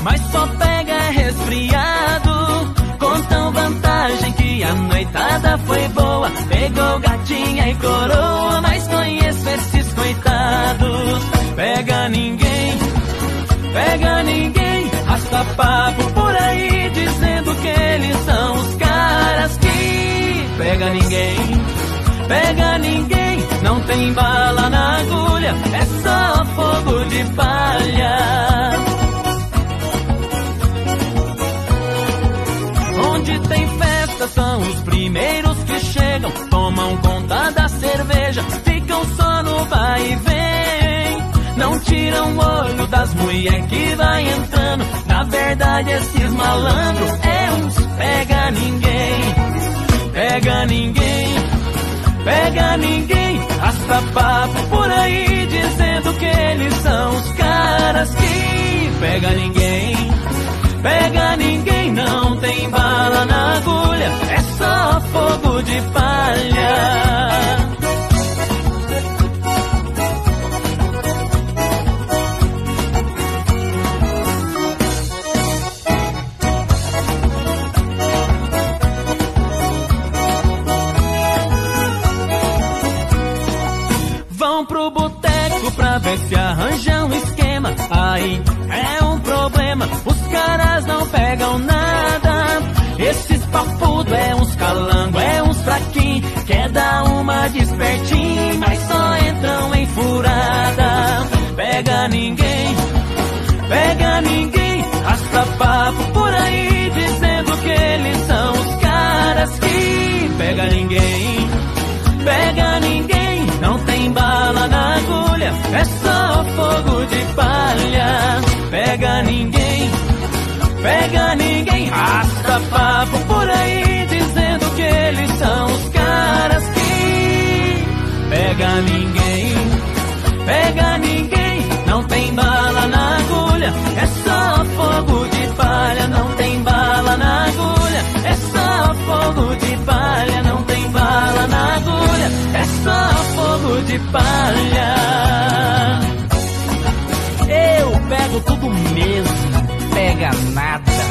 mas só pega resfriado. Contam vantagem que a noitada foi boa, pegou gatinha e coroa, mas conheço esses coitados. Pega ninguém, rasta papo por aí dizendo que eles são os caras que pega ninguém, não tem bala na agulha, é só fogo de palha. Onde tem festa são os primeiros que chegam, tomam conta da cerveja, ficam só no vai e vem. Não tiram o olho das mulher que vai entrando, na verdade esses malandros é uns pega ninguém, rasta papo por aí dizendo que eles são os caras que pega ninguém, não tem bala na agulha, é só fogo de palha. Vão pro boteco pra ver se arranja um esquema, aí é um problema, os caras não pegam nada. Esses papudos é uns calango, é uns fraquinhos, quer dar uma despertinho, mas só entram em furada. Pega ninguém, rasta papo por aí dizendo que eles são os caras que pega ninguém, não tem bala na agulha, é só fogo de palha. Pega ninguém, rasta papo por aí dizendo que eles são os caras que pega ninguém, não tem bala na agulha, é só fogo de palha. Não tem bala na agulha, é só fogo de palha. Não tem bala na agulha, é só fogo de palha. Eu pego tudo mesmo, pega nada.